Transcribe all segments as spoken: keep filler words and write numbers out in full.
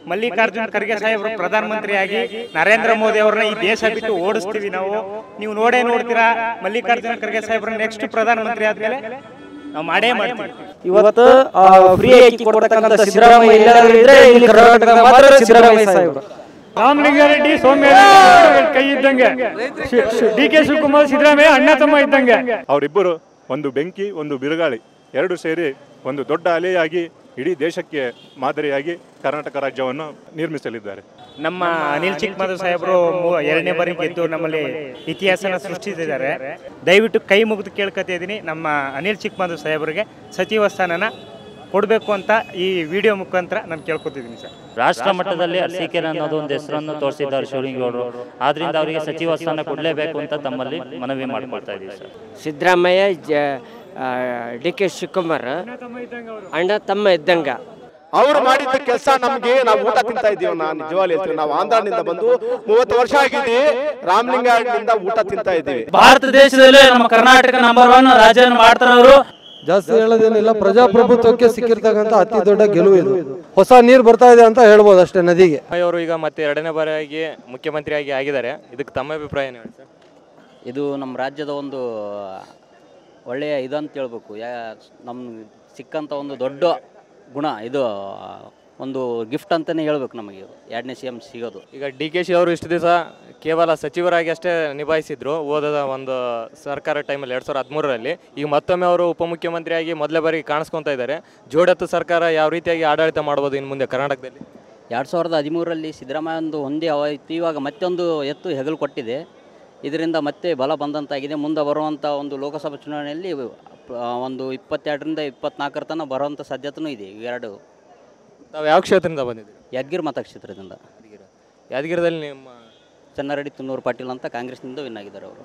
ಮಲ್ಲಿಕಾರ್ಜುನ್ ಖರ್ಗೆ ಸಾಹೇಬರು ಪ್ರಧಾನಮಂತ್ರಿಯಾಗಿ ನರೇಂದ್ರ ಮೋದಿ ಅವ್ರನ್ನ ಈ ದೇಶ ಬಿಟ್ಟು ಓಡಿಸ್ತೀವಿ ನಾವು. ನೀವು ನೋಡೇ ನೋಡ್ತೀರಾ, ಮಲ್ಲಿಕಾರ್ಜುನ್ ಖರ್ಗೆ ಸಾಹೇಬ್ರ ನೆಕ್ಸ್ಟ್ ಪ್ರಧಾನಮಂತ್ರಿ ಆದ್ಮೇಲೆ ನಾವು ಮಾಡೇ ಮಾಡ್ತೀವಿ. ಇವತ್ತು ಫ್ರೀ ಅಕ್ಕಿ ಕೊಡ್ತಕ್ಕಂಥ ಸಿದ್ದರಾಮಯ್ಯ ಎಲ್ಲರೂ ಇದ್ರೆ ಇಲ್ಲಿ ಕರ್ನಾಟಕದ ಮಾತ್ರ ಸಿದ್ದರಾಮಯ್ಯ ಸಾಹೇಬರು. ರಾಮಲಿಂಗಾರೆಡ್ಡಿ ಸೌಮ್ಯ ಕೈ ಇದ್ದಂಗೆ, ಡಿ ಕೆ ಶಿವಕುಮಾರ್ ಸಿದ್ದರಾಮಯ್ಯ ಅಣ್ಣ ತಮ್ಮ ಇದ್ದಂಗೆ. ಅವರಿಬ್ಬರು ಒಂದು ಬೆಂಕಿ ಒಂದು ಬಿರುಗಾಳಿ ಎರಡು ಸೇರಿ ಒಂದು ದೊಡ್ಡ ಅಲೆಯಾಗಿ ಇಡೀ ದೇಶಕ್ಕೆ ಮಾದರಿಯಾಗಿ ಕರ್ನಾಟಕ ರಾಜ್ಯವನ್ನು ನಿರ್ಮಿಸಲಿದ್ದಾರೆ. ನಮ್ಮ ಅನಿಲ್ ಚಿಕ್ಕಮದು ಸಾಹೇಬರು ಎರಡನೇ ಬಾರಿ ಗೆದ್ದು ನಮ್ಮಲ್ಲಿ ಇತಿಹಾಸನ ಸೃಷ್ಟಿಸಿದ್ದಾರೆ. ದಯವಿಟ್ಟು ಕೈ ಮುಗಿದು ಕೇಳ್ಕೊತಾ ಇದ್ದೀನಿ, ನಮ್ಮ ಅನಿಲ್ ಚಿಕ್ಕಮದು ಸಾಹೇಬರಿಗೆ ಸಚಿವ ಸ್ಥಾನನ ಕೊಡಬೇಕು ಅಂತ ಈ ವಿಡಿಯೋ ಮುಖಾಂತರ ನಾನು ಕೇಳ್ಕೊತಿದ್ದೀನಿ ಸರ್. ರಾಷ್ಟ್ರ ಮಟ್ಟದಲ್ಲಿ ಅರಸೀಕೆರೆ ಅನ್ನೋದು ಒಂದು ಹೆಸರನ್ನು ತೋರಿಸಿದ್ದಾರೆ ಶಿವಲಿಂಗೇಗೌಡರು. ಆದ್ರಿಂದ ಅವರಿಗೆ ಸಚಿವ ಸ್ಥಾನ ಕೊಡಲೇಬೇಕು ಅಂತ ತಮ್ಮಲ್ಲಿ ಮನವಿ ಮಾಡಿಕೊಳ್ತಾ ಇದ್ದೀವಿ ಸರ್. ಸಿದ್ದರಾಮಯ್ಯ ಡಿ ಕೆ ಶಿವಕುಮಾರ್ ಅಣ್ಣ ತಮ್ಮ ಇದ್ದಂಗ. ಅವರು ಮಾಡಿದ ಕೆಲಸ ನಮ್ಗೆ ನಾವು ಊಟ ತಿಂತಾ ಇದ್ದೀವಿ. ನಾನು ನಿಜವಾಗ್ಲೂ ಹೇಳ್ತೀವಿ, ನಾವು ಆಂಧ್ರನಿಂದ ಬಂದು ಮೂವತ್ತು ವರ್ಷ ಆಗಿದೆ, ರಾಮಲಿಂಗಾರೆಡ್ಡಿಯಿಂದ ಊಟ ತಿಂತಾ ಇದ್ದೀವಿ. ಭಾರತ ದೇಶದಲ್ಲಿ ನಮ್ಮ ಕರ್ನಾಟಕ ನಂಬರ್ ಒನ್ ರಾಜ್ಯವನ್ನು ಮಾಡ್ತಾರೆ ಅವರು. ಜಾಸ್ತಿ ಹೇಳೋದೇನಿಲ್ಲ, ಪ್ರಜಾಪ್ರಭುತ್ವಕ್ಕೆ ಸಿಕ್ಕಿರ್ತಕ್ಕಂಥ ಅತಿ ದೊಡ್ಡ ಗೆಲುವು ಇದು. ಹೊಸ ನೀರು ಬರ್ತಾ ಇದೆ ಅಂತ ಹೇಳ್ಬೋದು ಅಷ್ಟೇ ನದಿಗೆ. ಅವರು ಈಗ ಮತ್ತೆ ಎರಡನೇ ಬಾರಿಯಾಗಿ ಮುಖ್ಯಮಂತ್ರಿಯಾಗಿ ಆಗಿದ್ದಾರೆ. ಇದಕ್ಕೆ ತಮ್ಮ ಅಭಿಪ್ರಾಯ ಏನು ಹೇಳಿ ಸರ್? ಇದು ನಮ್ಮ ರಾಜ್ಯದ ಒಂದು ಒಳ್ಳೆಯ ಇದಂತ ಹೇಳ್ಬೇಕು. ಯಾ ನಮ್ಮ ಸಿಕ್ಕಂಥ ಒಂದು ದೊಡ್ಡ ಗುಣ ಇದು, ಒಂದು ಗಿಫ್ಟ್ ಅಂತಲೇ ಹೇಳ್ಬೇಕು ನಮಗೆ ಎರಡನೇ ಸಿ ಎಮ್ ಸಿಗೋದು. ಈಗ ಡಿ ಕೆ ಶಿ ಅವರು ಇಷ್ಟು ದಿವಸ ಕೇವಲ ಸಚಿವರಾಗಿ ಅಷ್ಟೇ ನಿಭಾಯಿಸಿದ್ರು ಓದದ ಒಂದು ಸರ್ಕಾರ ಟೈಮಲ್ಲಿ ಎರಡು ಸಾವಿರದ ಹದಿಮೂರರಲ್ಲಿ. ಈಗ ಮತ್ತೊಮ್ಮೆ ಅವರು ಉಪಮುಖ್ಯಮಂತ್ರಿಯಾಗಿ ಮೊದಲೇ ಬಾರಿಗೆ ಕಾಣಿಸ್ಕೊತಾ ಇದ್ದಾರೆ. ಜೋಡತ್ತು ಸರ್ಕಾರ ಯಾವ ರೀತಿಯಾಗಿ ಆಡಳಿತ ಮಾಡ್ಬೋದು ಇನ್ನು ಮುಂದೆ ಕರ್ನಾಟಕದಲ್ಲಿ? ಎರಡು ಸಾವಿರದ ಹದಿಮೂರರಲ್ಲಿ ಸಿದ್ದರಾಮಯ್ಯ ಒಂದು ಒಂದೇ ಆಯಿತು, ಇವಾಗ ಮತ್ತೊಂದು ಎತ್ತು ಹೆಗಲು ಕೊಟ್ಟಿದೆ. ಇದರಿಂದ ಮತ್ತೆ ಬಲ ಬಂದಂತಾಗಿದೆ. ಮುಂದೆ ಬರುವಂಥ ಒಂದು ಲೋಕಸಭಾ ಚುನಾವಣೆಯಲ್ಲಿ ಒಂದು ಇಪ್ಪತ್ತೆರಡರಿಂದ ಇಪ್ಪತ್ನಾಲ್ಕರ ತನಕ ಬರುವಂಥ ಸಾಧ್ಯತೆಯೂ ಇದೆ. ಇವೆರಡು. ತಾವು ಯಾವ ಕ್ಷೇತ್ರದಿಂದ ಬಂದಿದ್ದೀರಿ? ಯಾದಗಿರಿ ಮತಕ್ಷೇತ್ರದಿಂದ. ಯಾದಗಿರಿದಲ್ಲಿ ನಿಮ್ಮ ಚೆನ್ನಾರೆಡ್ಡಿ ತುನ್ನೂರು ಪಾಟೀಲ್ ಅಂತ ಕಾಂಗ್ರೆಸ್ನಿಂದ ವಿನ್ ಆಗಿದ್ದಾರೆ ಅವರು.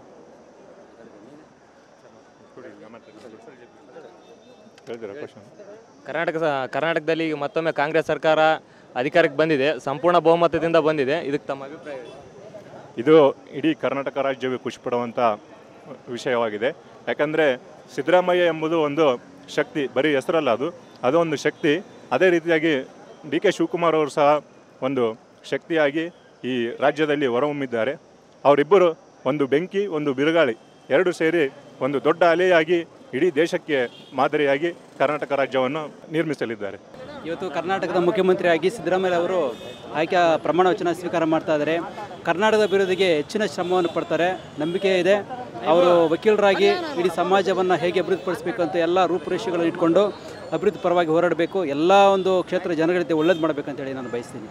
ಕರ್ನಾಟಕ ಕರ್ನಾಟಕದಲ್ಲಿ ಈಗ ಮತ್ತೊಮ್ಮೆ ಕಾಂಗ್ರೆಸ್ ಸರ್ಕಾರ ಅಧಿಕಾರಕ್ಕೆ ಬಂದಿದೆ, ಸಂಪೂರ್ಣ ಬಹುಮತದಿಂದ ಬಂದಿದೆ. ಇದಕ್ಕೆ ತಮ್ಮ ಅಭಿಪ್ರಾಯ? ಇದು ಇಡೀ ಕರ್ನಾಟಕ ರಾಜ್ಯವೇ ಖುಷಿಪಡುವಂಥ ವಿಷಯವಾಗಿದೆ. ಯಾಕಂದರೆ ಸಿದ್ದರಾಮಯ್ಯ ಎಂಬುದು ಒಂದು ಶಕ್ತಿ, ಬರೀ ಹೆಸರಲ್ಲ, ಅದು ಅದು ಒಂದು ಶಕ್ತಿ. ಅದೇ ರೀತಿಯಾಗಿ ಡಿ ಕೆ ಶಿವಕುಮಾರ್ ಅವರು ಸಹ ಒಂದು ಶಕ್ತಿಯಾಗಿ ಈ ರಾಜ್ಯದಲ್ಲಿ ಹೊರಹೊಮ್ಮಿದ್ದಾರೆ. ಅವರಿಬ್ಬರು ಒಂದು ಬೆಂಕಿ ಒಂದು ಬಿರುಗಾಳಿ ಎರಡು ಸೇರಿ ಒಂದು ದೊಡ್ಡ ಅಲೆಯಾಗಿ ಇಡೀ ದೇಶಕ್ಕೆ ಮಾದರಿಯಾಗಿ ಕರ್ನಾಟಕ ರಾಜ್ಯವನ್ನು ನಿರ್ಮಿಸಲಿದ್ದಾರೆ. ಇವತ್ತು ಕರ್ನಾಟಕದ ಮುಖ್ಯಮಂತ್ರಿಯಾಗಿ ಸಿದ್ದರಾಮಯ್ಯ ಅವರು ಆಯ್ಕೆ ಪ್ರಮಾಣ ವಚನ ಸ್ವೀಕಾರ ಮಾಡ್ತಾ ಇದ್ದಾರೆ. ಕರ್ನಾಟಕದ ಅಭಿವೃದ್ಧಿಗೆ ಹೆಚ್ಚಿನ ಶ್ರಮವನ್ನು ಪಡ್ತಾರೆ, ನಂಬಿಕೆ ಇದೆ. ಅವರು ವಕೀಲರಾಗಿ ಇಡೀ ಸಮಾಜವನ್ನು ಹೇಗೆ ಅಭಿವೃದ್ಧಿಪಡಿಸಬೇಕು ಅಂತ ಎಲ್ಲ ರೂಪುರೇಷೆಗಳನ್ನು ಇಟ್ಕೊಂಡು ಅಭಿವೃದ್ಧಿ ಪರವಾಗಿ ಹೋರಾಡಬೇಕು. ಎಲ್ಲ ಒಂದು ಕ್ಷೇತ್ರ ಜನಗಳಿಗೆ ಒಳ್ಳೇದು ಮಾಡಬೇಕಂತೇಳಿ ನಾನು ಬಯಸ್ತೀನಿ.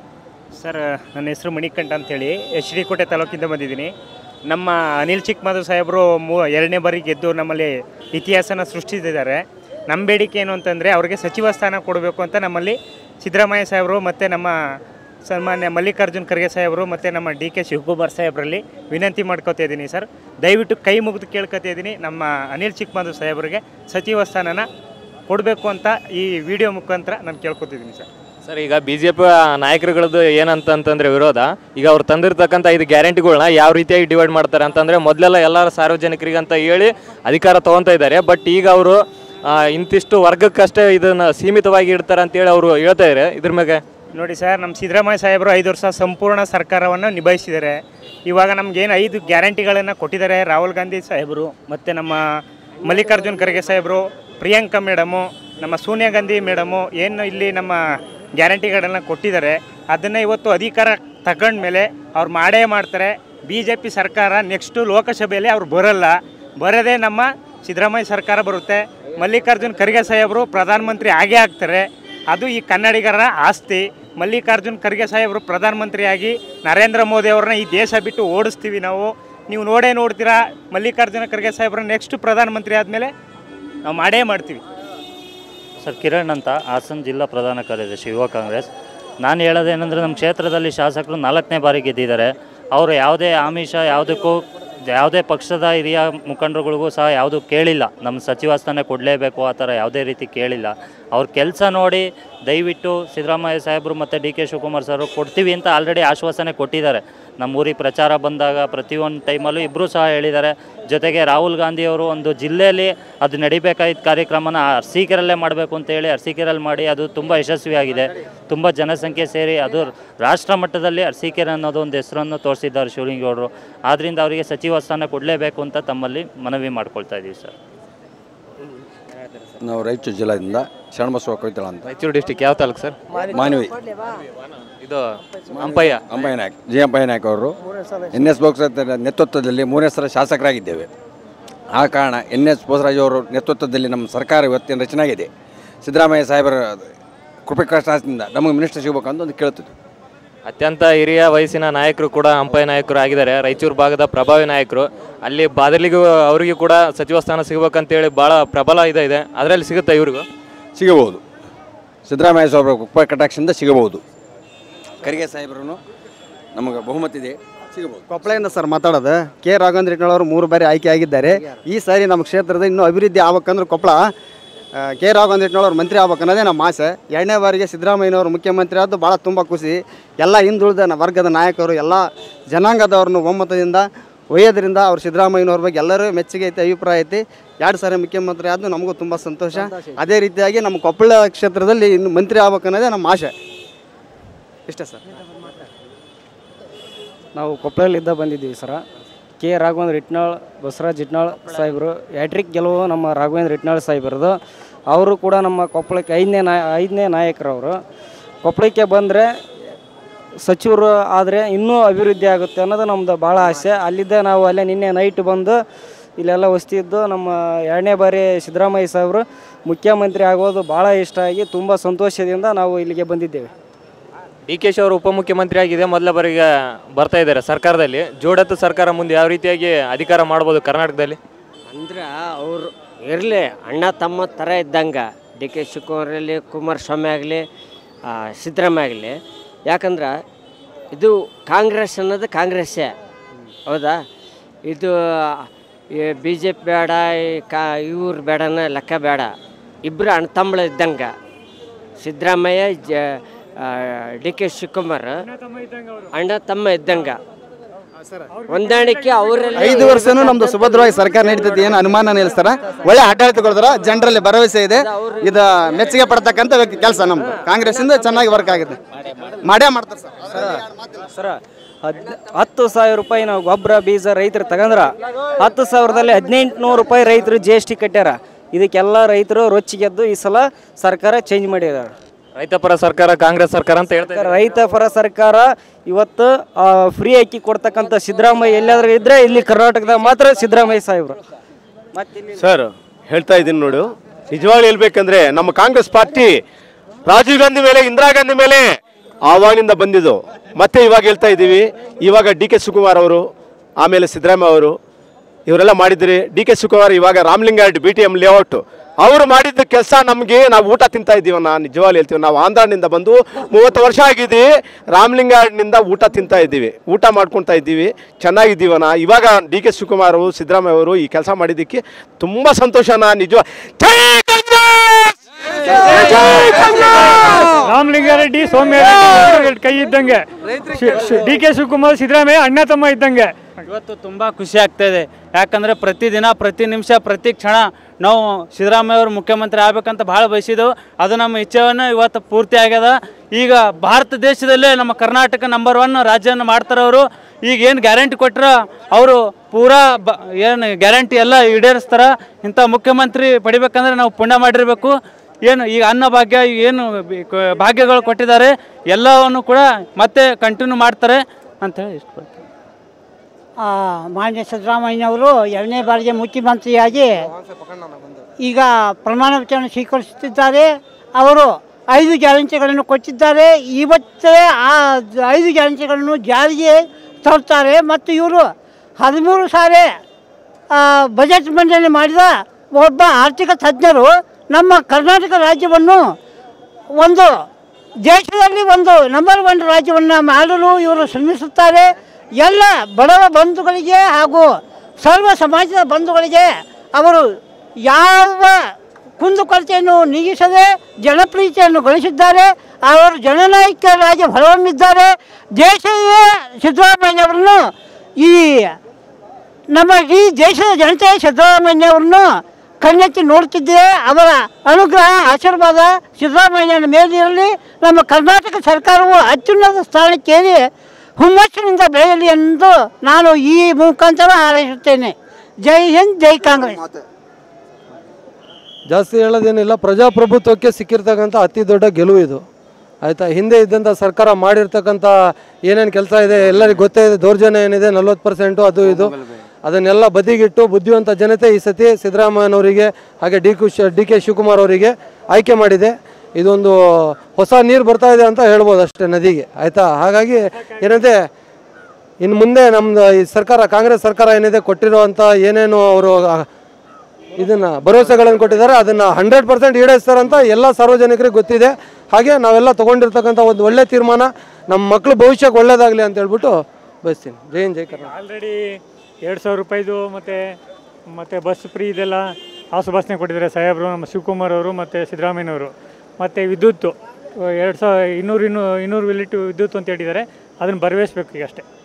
ಸರ್, ನನ್ನ ಹೆಸರು ಮಣಿಕಂಠ ಅಂಥೇಳಿ ಎಚ್ ಡಿ ಕೋಟೆ ತಾಲೂಕಿಂದ ಬಂದಿದ್ದೀನಿ. ನಮ್ಮ ಅನಿಲ್ ಚಿಕ್ಕಮದು ಸಾಹೇಬರು ಮೂ ಎರಡನೇ ಬಾರಿ ಗೆದ್ದು ನಮ್ಮಲ್ಲಿ ಇತಿಹಾಸನ ಸೃಷ್ಟಿಸಿದ್ದಾರೆ. ನಮ್ಮ ಬೇಡಿಕೆ ಏನು ಅಂತಂದರೆ ಅವ್ರಿಗೆ ಸಚಿವ ಸ್ಥಾನ ಕೊಡಬೇಕು ಅಂತ ನಮ್ಮಲ್ಲಿ ಸಿದ್ದರಾಮಯ್ಯ ಸಾಹೇಬರು ಮತ್ತು ನಮ್ಮ ಸನ್ಮಾನ್ಯ ಮಲ್ಲಿಕಾರ್ಜುನ್ ಖರ್ಗೆ ಸಾಹೇಬರು ಮತ್ತು ನಮ್ಮ ಡಿ ಕೆ ಶಿವಕುಮಾರ್ ಸಾಹೇಬರಲ್ಲಿ ವಿನಂತಿ ಮಾಡ್ಕೋತಾ ಇದ್ದೀನಿ ಸರ್. ದಯವಿಟ್ಟು ಕೈ ಮುಗಿದು ಕೇಳ್ಕೊತಾ ಇದ್ದೀನಿ, ನಮ್ಮ ಅನಿಲ್ ಚಿಕ್ಕಮದು ಸಾಹೇಬರಿಗೆ ಸಚಿವ ಸ್ಥಾನನ ಕೊಡಬೇಕು ಅಂತ ಈ ವಿಡಿಯೋ ಮುಖಾಂತರ ನಾನು ಕೇಳ್ಕೊತಿದ್ದೀನಿ ಸರ್. ಸರ್, ಈಗ ಬಿ ಜೆ ಪಿ ನಾಯಕರುಗಳದ್ದು ಏನಂತಂತಂದರೆ ವಿರೋಧ, ಈಗ ಅವ್ರು ತಂದಿರ್ತಕ್ಕಂಥ ಐದು ಗ್ಯಾರಂಟಿಗಳನ್ನ ಯಾವ ರೀತಿಯಾಗಿ ಡಿವೈಡ್ ಮಾಡ್ತಾರೆ ಅಂತಂದರೆ, ಮೊದಲೆಲ್ಲ ಎಲ್ಲರ ಸಾರ್ವಜನಿಕರಿಗಂತ ಹೇಳಿ ಅಧಿಕಾರ ತೊಗೊತಾ ಇದ್ದಾರೆ. ಬಟ್ ಈಗ ಅವರು ಇಂತಿಷ್ಟು ವರ್ಗಕ್ಕಷ್ಟೇ ಇದನ್ನು ಸೀಮಿತವಾಗಿ ಇಡ್ತಾರೆ ಅಂತೇಳಿ ಅವರು ಹೇಳ್ತಾ ಇದ್ದಾರೆ. ಇದ್ರ ಮೇಲೆ ನೋಡಿ ಸರ್, ನಮ್ಮ ಸಿದ್ದರಾಮಯ್ಯ ಸಾಹೇಬರು ಐದು ವರ್ಷ ಸಂಪೂರ್ಣ ಸರ್ಕಾರವನ್ನು ನಿಭಾಯಿಸಿದ್ದಾರೆ. ಇವಾಗ ನಮಗೇನು ಐದು ಗ್ಯಾರಂಟಿಗಳನ್ನು ಕೊಟ್ಟಿದ್ದಾರೆ ರಾಹುಲ್ ಗಾಂಧಿ ಸಾಹೇಬರು ಮತ್ತು ನಮ್ಮ ಮಲ್ಲಿಕಾರ್ಜುನ್ ಖರ್ಗೆ ಸಾಹೇಬರು, ಪ್ರಿಯಾಂಕಾ ಮೇಡಮು, ನಮ್ಮ ಸೋನಿಯಾ ಗಾಂಧಿ ಮೇಡಮು ಏನು ಇಲ್ಲಿ ನಮ್ಮ ಗ್ಯಾರಂಟಿಗಳನ್ನು ಕೊಟ್ಟಿದ್ದಾರೆ. ಅದನ್ನು ಇವತ್ತು ಅಧಿಕಾರ ತಗೊಂಡ್ಮೇಲೆ ಅವ್ರು ಮಾಡೇ ಮಾಡ್ತಾರೆ. ಬಿ ಜೆ ಪಿ ಸರ್ಕಾರ ನೆಕ್ಸ್ಟು ಲೋಕಸಭೆಯಲ್ಲಿ ಅವ್ರು ಬರೋಲ್ಲ, ಬರೋದೇ ನಮ್ಮ ಸಿದ್ದರಾಮಯ್ಯ ಸರ್ಕಾರ ಬರುತ್ತೆ. ಮಲ್ಲಿಕಾರ್ಜುನ್ ಖರ್ಗೆ ಸಾಹೇಬರು ಪ್ರಧಾನಮಂತ್ರಿ ಆಗೇ ಆಗ್ತಾರೆ. ಅದು ಈ ಕನ್ನಡಿಗರ ಆಸ್ತಿ. ಮಲ್ಲಿಕಾರ್ಜುನ್ ಖರ್ಗೆ ಸಾಹೇಬರು ಪ್ರಧಾನಮಂತ್ರಿಯಾಗಿ ನರೇಂದ್ರ ಮೋದಿ ಅವ್ರನ್ನ ಈ ದೇಶ ಬಿಟ್ಟು ಓಡಿಸ್ತೀವಿ ನಾವು. ನೀವು ನೋಡೇ ನೋಡ್ತೀರಾ, ಮಲ್ಲಿಕಾರ್ಜುನ ಖರ್ಗೆ ಸಾಹೇಬ್ರ ನೆಕ್ಸ್ಟ್ ಪ್ರಧಾನಮಂತ್ರಿ ಆದಮೇಲೆ ನಾವು ಮಾಡೇ ಮಾಡ್ತೀವಿ. ಸರ್, ಕಿರಣ್ ಅಂತ, ಹಾಸನ ಜಿಲ್ಲಾ ಪ್ರಧಾನ ಕಾರ್ಯದರ್ಶಿ ಯುವ ಕಾಂಗ್ರೆಸ್. ನಾನು ಹೇಳೋದೇನೆಂದರೆ, ನಮ್ಮ ಕ್ಷೇತ್ರದಲ್ಲಿ ಶಾಸಕರು ನಾಲ್ಕನೇ ಬಾರಿ ಗೆದ್ದಿದ್ದಾರೆ. ಅವರು ಯಾವುದೇ ಆಮಿಷ ಯಾವುದಕ್ಕೂ ಯಾವುದೇ ಪಕ್ಷದ ಹಿರಿಯ ಮುಖಂಡರುಗಳಿಗೂ ಸಹ ಯಾವುದು ಕೇಳಿಲ್ಲ, ನಮ್ಮ ಸಚಿವ ಸ್ಥಾನ ಕೊಡಲೇಬೇಕು ಆ ಥರ ಯಾವುದೇ ರೀತಿ ಕೇಳಿಲ್ಲ. ಅವ್ರ ಕೆಲಸ ನೋಡಿ ದಯವಿಟ್ಟು ಸಿದ್ದರಾಮಯ್ಯ ಸಾಹೇಬರು ಮತ್ತು ಡಿ ಕೆ ಶಿವಕುಮಾರ್ ಸರ್ ಕೊಡ್ತೀವಿ ಅಂತ ಆಲ್ರೆಡಿ ಆಶ್ವಾಸನೆ ಕೊಟ್ಟಿದ್ದಾರೆ. ನಮ್ಮ ಊರಿಗೆ ಪ್ರಚಾರ ಬಂದಾಗ ಪ್ರತಿಯೊಂದು ಟೈಮಲ್ಲೂ ಇಬ್ಬರೂ ಸಹ ಹೇಳಿದ್ದಾರೆ. ಜೊತೆಗೆ ರಾಹುಲ್ ಗಾಂಧಿಯವರು ಒಂದು ಜಿಲ್ಲೆಯಲ್ಲಿ ಅದು ನಡಿಬೇಕಾದ ಕಾರ್ಯಕ್ರಮನ ಅರಸೀಕೆರೆಯಲ್ಲೇ ಮಾಡಬೇಕು ಅಂತೇಳಿ ಅರಸೀಕೆರೆಯಲ್ಲಿ ಮಾಡಿ ಅದು ತುಂಬ ಯಶಸ್ವಿಯಾಗಿದೆ. ತುಂಬ ಜನಸಂಖ್ಯೆ ಸೇರಿ ಅದು ರಾಷ್ಟ್ರ ಮಟ್ಟದಲ್ಲಿ ಅರಸೀಕೆರೆ ಅನ್ನೋದು ಒಂದು ಹೆಸರನ್ನು ತೋರಿಸಿದ್ದಾರೆ ಶಿವಲಿಂಗೇಗೌಡರು. ಆದ್ದರಿಂದ ಅವರಿಗೆ ಸಚಿವ ಸ್ಥಾನ ಕೊಡಲೇಬೇಕು ಅಂತ ತಮ್ಮಲ್ಲಿ ಮನವಿ ಮಾಡ್ಕೊಳ್ತಾ ಇದ್ದೀವಿ ಸರ್. ನಾವು ರಾಯಚೂರು ಜಿಲ್ಲೆಯಿಂದ ಶರಣಬಸವ ಕವಿತಳ ಅಂತ. ರಾಯಚೂರು ಡಿಸ್ಟಿಕ್ ಯಾವ ತಾಲೂಕು ಸರ್? ಮಾನವಿ. ಇದು ಅಂಪಯ್ಯ ಅಂಪಯ್ಯ ನಾಯಕ್ ಜಿ ಅಂಪಯ್ಯ ನಾಯಕ್ ಅವರು ಎನ್ ಎಸ್ ಬೋಸರಾಜ್ ನೇತೃತ್ವದಲ್ಲಿ ಮೂರನೇ ಸಲ ಶಾಸಕರಾಗಿದ್ದೇವೆ. ಆ ಕಾರಣ ಎನ್ ಎಸ್ ಬೋಸರಾಜ್ ಅವರು ನೇತೃತ್ವದಲ್ಲಿ ನಮ್ಮ ಸರ್ಕಾರ ಇವತ್ತಿನ ರಚನೆ ಆಗಿದೆ. ಸಿದ್ದರಾಮಯ್ಯ ಸಾಹೇಬರ ಕೃಪೆ ಕಷ್ಟಾದಿಂದ ನಮಗೆ ಮಿನಿಸ್ಟರ್ ಸಿಗಬೇಕಂತ ಒಂದು ಕೇಳ್ತಿದ್ವಿ. ಅತ್ಯಂತ ಹಿರಿಯ ವಯಸ್ಸಿನ ನಾಯಕರು ಕೂಡ ಅಂಪಯ್ಯ ನಾಯಕರು ಆಗಿದ್ದಾರೆ. ರಾಯಚೂರು ಭಾಗದ ಪ್ರಭಾವಿ ನಾಯಕರು. ಅಲ್ಲಿ ಬಾದಲಿಗೂ ಅವರಿಗೂ ಕೂಡ ಸಚಿವ ಸ್ಥಾನ ಸಿಗಬೇಕಂತೇಳಿ ಭಾಳ ಪ್ರಬಲ ಇದೆ ಇದೆ ಅದರಲ್ಲಿ ಸಿಗುತ್ತೆ ಇವ್ರಿಗೂ ಸಿಗಬಹುದು. ಸಿದ್ದರಾಮಯ್ಯ ಸಾಹೇಬರ ಕೃಪೆ ಕಟಾಕ್ಷದಿಂದ ಸಿಗಬಹುದು. ಖರ್ಗೆ ಸಾಹೇಬರು ನಮಗೆ ಬಹುಮತ ಇದೆ, ಸಿಗಬಹುದು. ಕೊಪ್ಪಳದಿಂದ ಸರ್ ಮಾತಾಡೋದು. ಕೆ ರಾಘವೇಂದ್ರ ಹಿಟ್ನಾಳ್ ಅವರು ಮೂರು ಬಾರಿ ಆಯ್ಕೆ ಆಗಿದ್ದಾರೆ. ಈ ಸಾರಿ ನಮ್ಮ ಕ್ಷೇತ್ರದ ಇನ್ನೂ ಅಭಿವೃದ್ಧಿ ಆಗ್ಬೇಕಂದ್ರೆ ಕೊಪ್ಪಳ ಕೆ ರಾಘವೇಂದ್ರ ಹಿಟ್ನಾಳ್ ಅವರು ಮಂತ್ರಿ ಆಗ್ಬೇಕನ್ನೋದೇ ನಮ್ಮ ಆಸೆ. ಎರಡನೇ ಬಾರಿಗೆ ಸಿದ್ದರಾಮಯ್ಯನವರು ಮುಖ್ಯಮಂತ್ರಿ ಆದ್ದು ಭಾಳ ತುಂಬ ಖುಷಿ. ಎಲ್ಲ ಹಿಂದುಳಿದ ವರ್ಗದ ನಾಯಕರು ಎಲ್ಲ ಜನಾಂಗದವ್ರನ್ನು ಒಮ್ಮತದಿಂದ ಒಯ್ಯೋದ್ರಿಂದ ಅವ್ರು ಸಿದ್ದರಾಮಯ್ಯನವ್ರ ಬಗ್ಗೆ ಎಲ್ಲರೂ ಮೆಚ್ಚುಗೆ ಐತೆ, ಅಭಿಪ್ರಾಯ ಐತಿ. ಎರಡು ಸಾರಿ ಮುಖ್ಯಮಂತ್ರಿ ಆದ್ದು ನಮಗೂ ತುಂಬ ಸಂತೋಷ. ಅದೇ ರೀತಿಯಾಗಿ ನಮ್ಮ ಕೊಪ್ಪಳ ಕ್ಷೇತ್ರದಲ್ಲಿ ಇನ್ನು ಮಂತ್ರಿ ಆಗ್ಬೇಕನ್ನೋದೇ ನಮ್ಮ ಆಸೆ. ಇಷ್ಟೇ ಸರ್. ನಾವು ಕೊಪ್ಪಳಲ್ಲಿದ್ದ ಬಂದಿದ್ದೀವಿ ಸರ. ಕೆ ರಾಘವೇಂದ್ರ ಹಿಟ್ನಾಳ್ ಬಸವರಾಜ್ ಹಿಟ್ನಾಳ್ ಸಾಹೇಬರು ಹ್ಯಾಟ್ರಿಕ್ ಗೆಲುವು ನಮ್ಮ ರಾಘವೇಂದ್ರ ಹಿಟ್ನಾಳ್ ಸಾಹೇಬರದು. ಅವರು ಕೂಡ ನಮ್ಮ ಕೊಪ್ಪಳಕ್ಕೆ ಐದನೇ ನಾಯ ಐದನೇ ನಾಯಕರವರು. ಕೊಪ್ಪಳಕ್ಕೆ ಬಂದರೆ ಸಚಿವರು ಆದರೆ ಇನ್ನೂ ಅಭಿವೃದ್ಧಿ ಆಗುತ್ತೆ ಅನ್ನೋದು ನಮ್ಮದು ಭಾಳ ಆಸೆ. ಅಲ್ಲಿದ್ದ ನಾವು ಅಲ್ಲೇ ನಿನ್ನೆ ನೈಟ್ ಬಂದು ಇಲ್ಲೆಲ್ಲ ವಸ್ತಿ ಇದ್ದು ನಮ್ಮ ಎರಡನೇ ಬಾರಿ ಸಿದ್ದರಾಮಯ್ಯ ಸಾಹೇಬರು ಮುಖ್ಯಮಂತ್ರಿ ಆಗೋದು ಭಾಳ ಇಷ್ಟ ಆಗಿ ತುಂಬ ಸಂತೋಷದಿಂದ ನಾವು ಇಲ್ಲಿಗೆ ಬಂದಿದ್ದೇವೆ. ಡಿ ಕೆ ಶಿ ಅವರು ಉಪಮುಖ್ಯಮಂತ್ರಿ ಆಗಿದೆ, ಮೊದಲ ಬಾರಿಗೆ ಬರ್ತಾ ಇದ್ದಾರೆ ಸರ್ಕಾರದಲ್ಲಿ. ಜೋಡತ್ತು ಸರ್ಕಾರ ಮುಂದೆ ಯಾವ ರೀತಿಯಾಗಿ ಅಧಿಕಾರ ಮಾಡ್ಬೋದು ಕರ್ನಾಟಕದಲ್ಲಿ? ಅಂದ್ರೆ ಅವರು ಇರಲಿ ಅಣ್ಣ ತಮ್ಮ ಥರ ಇದ್ದಂಗೆ ಡಿ ಕೆ ಶಿವಕುಮಾರ್ ಆಗಲಿ, ಕುಮಾರಸ್ವಾಮಿ ಆಗಲಿ, ಸಿದ್ದರಾಮಯ್ಯ ಆಗಲಿ. ಯಾಕಂದ್ರೆ ಇದು ಕಾಂಗ್ರೆಸ್ ಅನ್ನೋದು ಕಾಂಗ್ರೆಸ್ಸೇ ಹೌದಾ. ಇದು ಬಿ ಜೆ ಪಿ ಬೇಡ, ಕಾ ಇವ್ರು ಬೇಡನ ಲೆಕ್ಕ ಬೇಡ. ಇಬ್ಬರು ಅಣ್ಣ ತಮ್ಮಳ ಇದ್ದಂಗೆ ಸಿದ್ದರಾಮಯ್ಯ ಜ ಡಿ ಕೆ ಶಿವಕುಮಾರ್ ಅಣ್ಣ ತಮ್ಮ ಇದ್ದಂಗೆ ಹೊಂದಾಣಿಕೆ. ಅವರಲ್ಲಿ ಐದು ವರ್ಷನೂ ನಮ್ದು ಸುಭದ್ರವಾಗಿ ಸರ್ಕಾರ ನಡೀತದೆ, ಏನು ಅನುಮಾನ ನಿಲ್ಲಿಸ್ತಾರ. ಒಳ್ಳೆ ಆಡಳಿತ ಕೊಡ್ತಾರ, ಜನರಲ್ಲಿ ಭರವಸೆ ಇದೆ. ಇದು ಮೆಚ್ಚುಗೆ ಪಡ್ತಕ್ಕಂಥ ವ್ಯಕ್ತಿ ಕೆಲಸ ನಮ್ದು ಕಾಂಗ್ರೆಸ್ ಇಂದ ಚೆನ್ನಾಗಿ ವರ್ಕ್ ಆಗಿದೆ, ಮಾಡೇ ಮಾಡ್ತಾರೆ ಸರ್. ಸರ ಹದ್ ಹತ್ತು ಸಾವಿರ ರೂಪಾಯಿ ನಾವು ಗೊಬ್ಬರ ಬೀಜ ರೈತರು ತಗಂದ್ರ ಹತ್ತು ಸಾವಿರದಲ್ಲಿ ಹದಿನೆಂಟು ನೂರು ರೂಪಾಯಿ ರೈತರು ಜಿ ಎಸ್ ಟಿ ಕಟ್ಟ್ಯಾರ. ಇದಕ್ಕೆಲ್ಲ ರೈತರು ರೊಚ್ಚಿಗೆದ್ದು ಈ ಸಲ ಸರ್ಕಾರ ಚೇಂಜ್ ಮಾಡಿದ್ದಾರೆ. ರೈತ ಪರ ಸರ್ಕಾರ ಕಾಂಗ್ರೆಸ್ ಸರ್ಕಾರ ಅಂತ ಹೇಳ್ತಾರೆ. ರೈತ ಪರ ಸರ್ಕಾರ ಇವತ್ತು ಫ್ರೀ ಅಕ್ಕಿ ಕೊಡ್ತಕ್ಕಂಥ ಸಿದ್ದರಾಮಯ್ಯ ಎಲ್ಲಾದ್ರೂ ಇದ್ರೆ ಇಲ್ಲಿ ಕರ್ನಾಟಕದಾಗ ಮಾತ್ರ ಸಿದ್ದರಾಮಯ್ಯ ಸಾಹೇಬ್ರು. ಸರ್ ಹೇಳ್ತಾ ಇದ್ದೀನಿ ನೋಡು, ನಿಜವಾಗ್ಲೂ ಹೇಳ್ಬೇಕಂದ್ರೆ ನಮ್ಮ ಕಾಂಗ್ರೆಸ್ ಪಾರ್ಟಿ ರಾಜೀವ್ ಗಾಂಧಿ ಮೇಲೆ, ಇಂದಿರಾ ಗಾಂಧಿ ಮೇಲೆ ಆಹ್ವಾನಿಂದ ಬಂದಿದ್ದು. ಮತ್ತೆ ಇವಾಗ ಹೇಳ್ತಾ ಇದ್ದೀವಿ, ಇವಾಗ ಡಿ ಕೆ ಶಿವಕುಮಾರ್ ಅವರು, ಆಮೇಲೆ ಸಿದ್ದರಾಮಯ್ಯ ಅವರು ಇವರೆಲ್ಲ ಮಾಡಿದ್ರಿ. ಡಿ ಕೆ ಶಿವಕುಮಾರ್ ಇವಾಗ ರಾಮಲಿಂಗಾರೆಡ್ಡಿ ಬಿ ಟಿ ಎಂ ಲೇಔಟ್ ಅವರು ಮಾಡಿದ್ದ ಕೆಲಸ ನಮಗೆ, ನಾವು ಊಟ ತಿಂತಾ ಇದ್ದೀವಿ. ನಾ ನಿಜವಾಗ್ಲೂ ಹೇಳ್ತೀವಿ, ನಾವು ಆಂಧ್ರನಿಂದ ಬಂದು ಮೂವತ್ತು ವರ್ಷ ಆಗಿದೆ. ರಾಮಲಿಂಗಾರೆಡ್ಡಿನಿಂದ ಊಟ ತಿಂತಾ ಇದ್ದೀವಿ, ಊಟ ಮಾಡ್ಕೊತಾ ಇದ್ದೀವಿ, ಚೆನ್ನಾಗಿದ್ದೀವನ. ಇವಾಗ ಡಿ ಕೆ ಶಿವಕುಮಾರ್ ಅವರು, ಸಿದ್ದರಾಮಯ್ಯ ಅವರು ಈ ಕೆಲಸ ಮಾಡಿದ್ದಕ್ಕೆ ತುಂಬ ಸಂತೋಷನಾ ನಿಜ. ರಾಮಲಿಂಗಾರೆಡ್ಡಿ ಸೌಮ್ಯ ಕೈ ಇದ್ದಂಗೆ, ಡಿ ಕೆ ಶಿವಕುಮಾರ್ ಸಿದ್ದರಾಮಯ್ಯ ಅಣ್ಣ ತಮ್ಮ ಇದ್ದಂಗೆ. ಇವತ್ತು ತುಂಬ ಖುಷಿ ಆಗ್ತಾ ಇದೆ. ಯಾಕಂದರೆ ಪ್ರತಿದಿನ ಪ್ರತಿ ನಿಮಿಷ ಪ್ರತಿ ಕ್ಷಣ ನಾವು ಸಿದ್ದರಾಮಯ್ಯ ಅವರು ಮುಖ್ಯಮಂತ್ರಿ ಆಗಬೇಕಂತ ಭಾಳ ಬಯಸಿದ್ದೆವು. ಅದು ನಮ್ಮ ಇಚ್ಛೆಯನ್ನು ಇವತ್ತು ಪೂರ್ತಿ ಆಗ್ಯದ. ಈಗ ಭಾರತ ದೇಶದಲ್ಲೇ ನಮ್ಮ ಕರ್ನಾಟಕ ನಂಬರ್ ಒನ್ ರಾಜ್ಯವನ್ನು ಮಾಡ್ತಾರೆ ಅವರು. ಈಗ ಏನು ಗ್ಯಾರಂಟಿ ಕೊಟ್ಟರೆ ಅವರು ಪೂರಾ ಬ ಏನು ಗ್ಯಾರಂಟಿ ಎಲ್ಲ ಈಡೇರಿಸ್ತಾರೆ. ಇಂಥ ಮುಖ್ಯಮಂತ್ರಿ ಪಡಿಬೇಕಂದ್ರೆ ನಾವು ಪುಣ್ಯ ಮಾಡಿರಬೇಕು. ಏನು ಈಗ ಅನ್ನ ಭಾಗ್ಯ ಏನು ಭಾಗ್ಯಗಳು ಕೊಟ್ಟಿದ್ದಾರೆ ಎಲ್ಲವನ್ನು ಕೂಡ ಮತ್ತೆ ಕಂಟಿನ್ಯೂ ಮಾಡ್ತಾರೆ ಅಂತೇಳಿ ಇಷ್ಟಪಡ್ತೀನಿ. ಮಾನ್ಯ ಸಿದ್ದರಾಮಯ್ಯನವರು ಎರಡನೇ ಬಾರಿಗೆ ಮುಖ್ಯಮಂತ್ರಿಯಾಗಿ ಈಗ ಪ್ರಮಾಣ ವಚನ ಸ್ವೀಕರಿಸುತ್ತಿದ್ದಾರೆ. ಅವರು ಐದು ಗ್ಯಾರಂಟಿಗಳನ್ನು ಕೊಟ್ಟಿದ್ದಾರೆ. ಇವತ್ತೇ ಆ ಐದು ಗ್ಯಾರಂಟಿಗಳನ್ನು ಜಾರಿಗೆ ತರುತ್ತಾರೆ. ಮತ್ತು ಇವರು ಹದಿಮೂರು ಸಾರಿ ಬಜೆಟ್ ಮಂಡನೆ ಮಾಡಿದ ಒಬ್ಬ ಆರ್ಥಿಕ ತಜ್ಞರು ನಮ್ಮ ಕರ್ನಾಟಕ ರಾಜ್ಯವನ್ನು ಒಂದು ದೇಶದಲ್ಲಿ ಒಂದು ನಂಬರ್ ಒನ್ ರಾಜ್ಯವನ್ನು ಮಾಡಲು ಇವರು ಶ್ರಮಿಸುತ್ತಾರೆ. ಎಲ್ಲ ಬಡವ ಬಂಧುಗಳಿಗೆ ಹಾಗೂ ಸರ್ವ ಸಮಾಜದ ಬಂಧುಗಳಿಗೆ ಅವರು ಯಾವ ಕುಂದುಕೊರತೆಯನ್ನು ನೀಗಿಸದೆ ಜನಪ್ರಿಯತೆಯನ್ನು ಗಳಿಸಿದ್ದಾರೆ. ಅವರು ಜನನಾಯಕರಾಗಿ ಹೊರಹೊಮ್ಮಿದ್ದಾರೆ. ದೇಶವೇ ಸಿದ್ದರಾಮಯ್ಯವ್ರನ್ನು ಈ ನಮ್ಮ ಈ ದೇಶದ ಜನತೆ ಸಿದ್ದರಾಮಯ್ಯವ್ರನ್ನು ಕಣ್ಣೆತ್ತಿ ನೋಡ್ತಿದ್ದೆ. ಅವರ ಅನುಗ್ರಹ ಆಶೀರ್ವಾದ ಸಿದ್ದರಾಮಯ್ಯನ ಮೇಲಿರಲಿ. ನಮ್ಮ ಕರ್ನಾಟಕ ಸರ್ಕಾರವು ಅತ್ಯುನ್ನತ ಸ್ಥಾನಕ್ಕೇರಿ ಹುಮ್ಮಸ್ಸಿನಿಂದ ಬೆಳೆಯಲಿ ಎಂದು ನಾನು ಈ ಮುಖಾಂತರ ಹಾರೈಸುತ್ತೇನೆ. ಜೈ ಹಿಂದ್, ಜೈ ಕಾಂಗ್ರೆಸ್. ಜಾಸ್ತಿ ಹೇಳೋದೇನಿಲ್ಲ, ಪ್ರಜಾಪ್ರಭುತ್ವಕ್ಕೆ ಸಿಕ್ಕಿರ್ತಕ್ಕಂಥ ಅತಿ ದೊಡ್ಡ ಗೆಲುವು ಇದು. ಆಯಿತಾ, ಹಿಂದೆ ಇದ್ದಂಥ ಸರ್ಕಾರ ಮಾಡಿರ್ತಕ್ಕಂಥ ಏನೇನು ಕೆಲಸ ಇದೆ ಎಲ್ಲರಿಗೂ ಗೊತ್ತೇ ಇದೆ. ದೌರ್ಜನ್ಯ ಏನಿದೆ ನಲ್ವತ್ತು ಪರ್ಸೆಂಟು ಅದು ಇದು ಅದನ್ನೆಲ್ಲ ಬದಿಗಿಟ್ಟು ಬುದ್ಧಿವಂತ ಜನತೆ ಈ ಸತಿ ಸಿದ್ದರಾಮಯ್ಯನವರಿಗೆ ಹಾಗೆ ಡಿ ಕು ಡಿ ಕೆ ಶಿವಕುಮಾರ್ ಅವರಿಗೆ ಆಯ್ಕೆ ಮಾಡಿದೆ. ಇದೊಂದು ಹೊಸ ನೀರು ಬರ್ತಾ ಇದೆ ಅಂತ ಹೇಳ್ಬೋದು ಅಷ್ಟೇ ನದಿಗೆ. ಆಯಿತಾ, ಹಾಗಾಗಿ ಏನಂತೆ ಇನ್ನು ಮುಂದೆ ನಮ್ಮದು ಈ ಸರ್ಕಾರ ಕಾಂಗ್ರೆಸ್ ಸರ್ಕಾರ ಏನಿದೆ ಕೊಟ್ಟಿರುವಂಥ ಏನೇನು ಅವರು ಇದನ್ನು ಭರವಸೆಗಳನ್ನು ಕೊಟ್ಟಿದ್ದಾರೆ ಅದನ್ನು ಹಂಡ್ರೆಡ್ ಪರ್ಸೆಂಟ್ ಈಡೇರಿಸ್ತಾರಂತ ಎಲ್ಲ ಸಾರ್ವಜನಿಕರಿಗೆ ಗೊತ್ತಿದೆ. ಹಾಗೆ ನಾವೆಲ್ಲ ತೊಗೊಂಡಿರ್ತಕ್ಕಂಥ ಒಂದು ಒಳ್ಳೆ ತೀರ್ಮಾನ ನಮ್ಮ ಮಕ್ಕಳು ಭವಿಷ್ಯಕ್ಕೆ ಒಳ್ಳೇದಾಗಲಿ ಅಂತ ಹೇಳ್ಬಿಟ್ಟು ಬಯಸ್ತೀನಿ. ಜೈ ಹಿಂದ್, ಜೈ ಕರ್ನಾಟಕ. ಆಲ್ರೆಡಿ ಎರಡು ಸಾವಿರ ರೂಪಾಯಿದು ಮತ್ತು ಮತ್ತು ಬಸ್ ಫ್ರೀ ಇದೆಲ್ಲ ಹಾಸು ಬಸ್ನೇ ಕೊಟ್ಟಿದ್ದಾರೆ ಸಾಹೇಬರು, ನಮ್ಮ ಶಿವಕುಮಾರ್ ಅವರು ಮತ್ತು ಸಿದ್ದರಾಮಯ್ಯನವರು. ಮತ್ತು ವಿದ್ಯುತ್ತು ಎರಡು ಸಾವಿರ ಇನ್ನೂರು ಇನ್ನೂ ಇನ್ನೂರು ಯೂನಿಟ್ ವಿದ್ಯುತ್ ಅಂತ ಹೇಳಿದ್ದಾರೆ. ಅದನ್ನು ಬರವೇಸ್ಬೇಕು ಈಗ ಅಷ್ಟೇ.